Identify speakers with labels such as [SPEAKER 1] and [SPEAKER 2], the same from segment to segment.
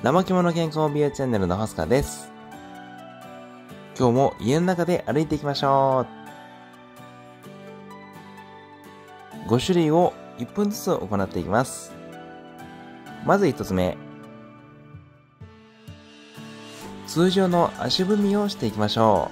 [SPEAKER 1] 怠け者健康美容チャンネルのホスカです。今日も家の中で歩いていきましょう。5種類を1分ずつ行っていきます。まず1つ目。通常の足踏みをしていきましょ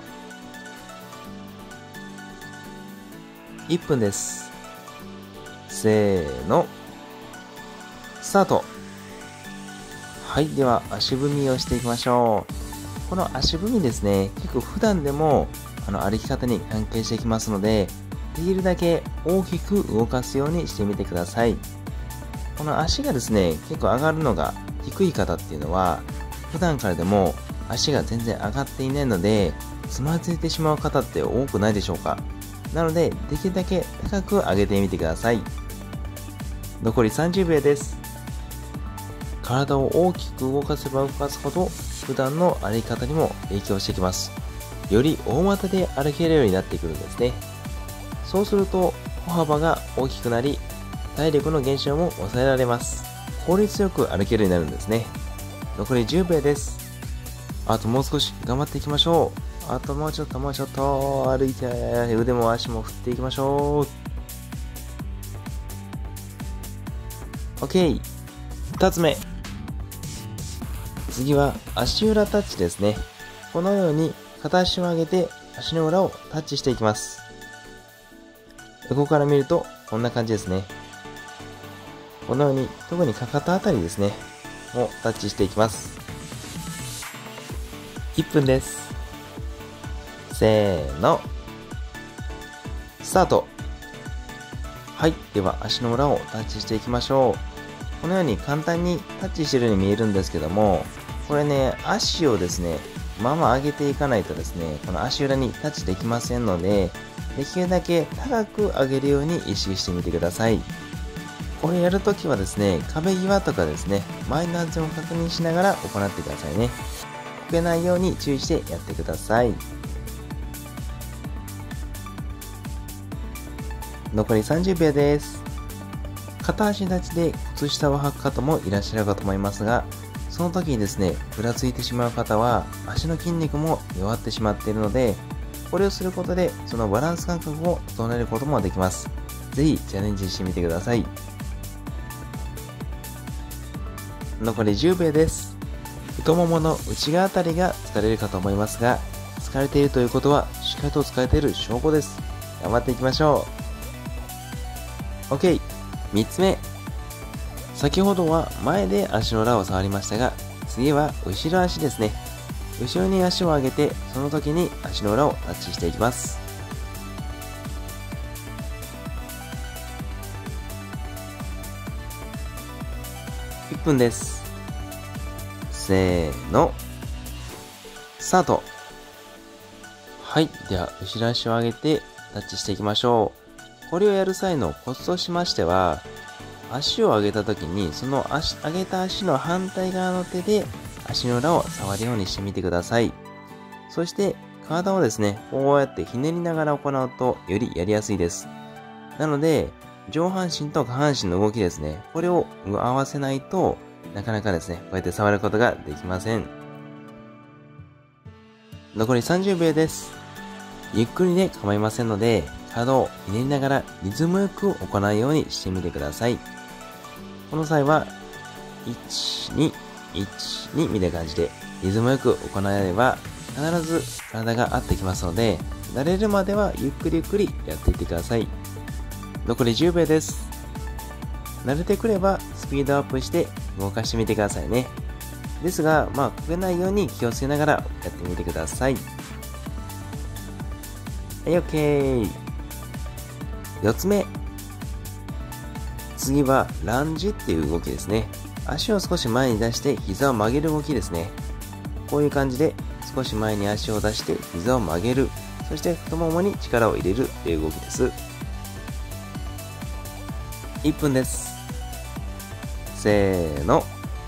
[SPEAKER 1] う。1分です。せーの。スタート。はい。では、足踏みをしていきましょう。この足踏みですね、結構普段でも歩き方に関係してきますので、できるだけ大きく動かすようにしてみてください。この足がですね、結構上がるのが低い方っていうのは、普段からでも足が全然上がっていないので、つまずいてしまう方って多くないでしょうか。なので、できるだけ高く上げてみてください。残り30秒です。体を大きく動かせば動かすほど普段の歩き方にも影響してきます。より大股で歩けるようになってくるんですね。そうすると歩幅が大きくなり、体力の減少も抑えられます。効率よく歩けるようになるんですね。残り10秒です。あともう少し頑張っていきましょう。あともうちょっと歩いて腕も足も振っていきましょう。 OK。 2つ目。次は足裏タッチですね。このように片足を上げて足の裏をタッチしていきます。横から見るとこんな感じですね。このように特にかかとあたりですねをタッチしていきます。1分です。せーの。スタート。はい。では足の裏をタッチしていきましょう。このように簡単にタッチしているように見えるんですけども、これね、足をですね、まま上げていかないとですね、この足裏にタッチできませんので、できるだけ高く上げるように意識してみてください。これやるときはですね、壁際とかですね、周りの安全を確認しながら行ってくださいね。こけないように注意してやってください。残り30秒です。片足立ちで靴下を履く方もいらっしゃるかと思いますが、その時にですね、ふらついてしまう方は足の筋肉も弱ってしまっているので、これをすることでそのバランス感覚を整えることもできます。ぜひチャレンジしてみてください。残り10秒です。太ももの内側あたりが疲れるかと思いますが、疲れているということはしっかりと疲れている証拠です。頑張っていきましょう。 OK。 3つ目。先ほどは前で足の裏を触りましたが、次は後ろ足ですね。後ろに足を上げて、その時に足の裏をタッチしていきます。1分です。せーの。スタート。はい。では、後ろ足を上げてタッチしていきましょう。これをやる際のコツとしましては、足を上げた時にその上げた足の反対側の手で足の裏を触るようにしてみてください。そして体をですね、こうやってひねりながら行うとよりやりやすいです。なので上半身と下半身の動きですね、これを合わせないとなかなかですね、こうやって触ることができません。残り30秒です。ゆっくりで構いませんので、体をひねりながらリズムよく行うようにしてみてください。この際は1、2、1、2みたいな感じでリズムよく行えれば必ず体が合ってきますので、慣れるまではゆっくりやっていってください。残り10秒です。慣れてくればスピードアップして動かしてみてくださいね。ですが、こけないように気をつけながらやってみてください。はい、OK。4つ目。次はランジっていう動きですね。足を少し前に出して膝を曲げる動きですね。こういう感じで少し前に足を出して膝を曲げる。そして太ももに力を入れるっていう動きです。1分です。せーの。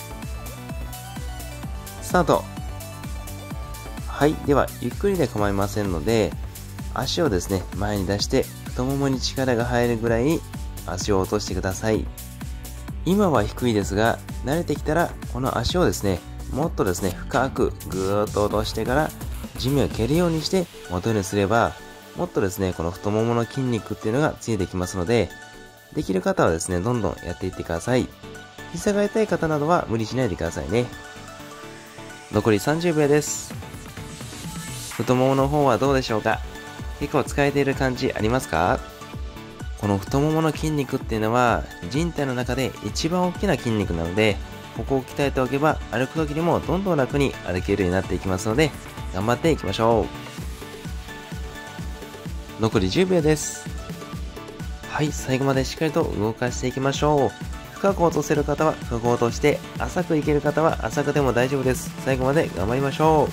[SPEAKER 1] スタート。はい。では、ゆっくりで構いませんので、足をですね、前に出して太ももに力が入るぐらいに足を落としてください。今は低いですが、慣れてきたらこの足をですね、 もっとですね、深くぐーっと落としてから地面を蹴るようにして元にすれば、もっとですね、この太ももの筋肉っていうのがついてきますので、できる方はですね、どんどんやっていってください。膝が痛い方などは無理しないでくださいね。残り30秒です。太ももの方はどうでしょうか？結構疲れている感じありますか？この太ももの筋肉っていうのは人体の中で一番大きな筋肉なので、ここを鍛えておけば歩く時にもどんどん楽に歩けるようになっていきますので、頑張っていきましょう。残り10秒です。はい、最後までしっかりと動かしていきましょう。深く落とせる方は深く落として、浅くいける方は浅くでも大丈夫です。最後まで頑張りましょ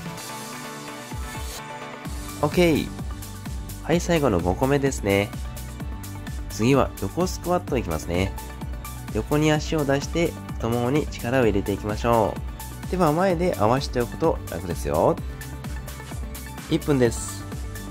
[SPEAKER 1] う。OK。はい、最後の5個目ですね。次は横スクワットいきますね。横に足を出して太ももに力を入れていきましょう。手は前で合わせておくと楽ですよ。1分です。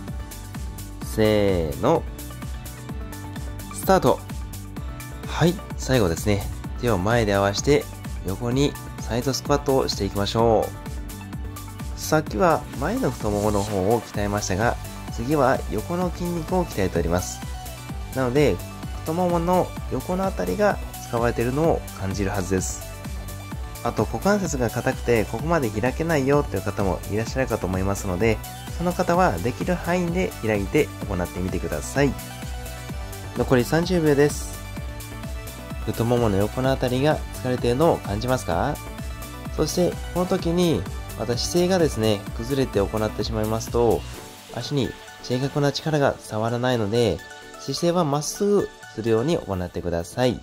[SPEAKER 1] せーの。スタート。はい、最後ですね。手を前で合わせて横にサイドスクワットをしていきましょう。さっきは前の太ももの方を鍛えましたが、次は横の筋肉を鍛えております。なので、太ももの横のあたりが使われているのを感じるはずです。あと、股関節が硬くてここまで開けないよという方もいらっしゃるかと思いますので、その方はできる範囲で開いて行ってみてください。残り30秒です。太ももの横のあたりが疲れているのを感じますか？そして、この時にまた姿勢がですね、崩れて行ってしまいますと、足に正確な力が伝わらないので、姿勢はまっすぐするように行ってください。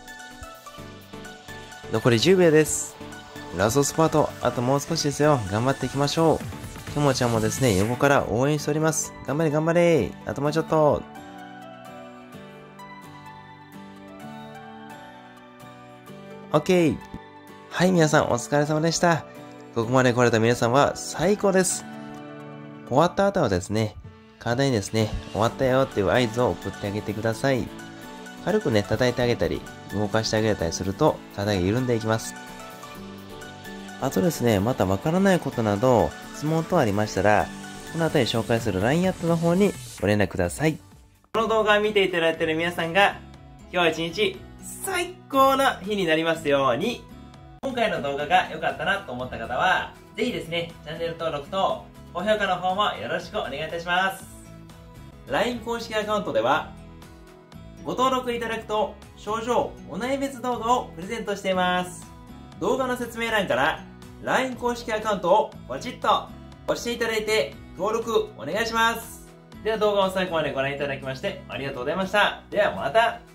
[SPEAKER 1] 残り10秒です。ラストスパート、あともう少しですよ。頑張っていきましょう。ともちゃんもですね、横から応援しております。頑張れ頑張れ。あともうちょっと。OK。はい、皆さんお疲れ様でした。ここまで来れた皆さんは最高です。終わった後はですね、体にですね、終わったよっていう合図を送ってあげてください。軽くね、叩いてあげたり、動かしてあげたりすると、体が緩んでいきます。あとですね、またわからないことなど、質問等ありましたら、この後に紹介する LINE アットの方にご連絡ください。この動画を見ていただいている皆さんが、今日一日、最高な日になりますように、今回の動画が良かったなと思った方は、ぜひですね、チャンネル登録と、高評価の方もよろしくお願いいたします。LINE 公式アカウントでは、ご登録いただくと、症状お悩み別動画をプレゼントしています。動画の説明欄から、LINE 公式アカウントをポチッと押していただいて、登録お願いします。では動画を最後までご覧いただきまして、ありがとうございました。ではまた。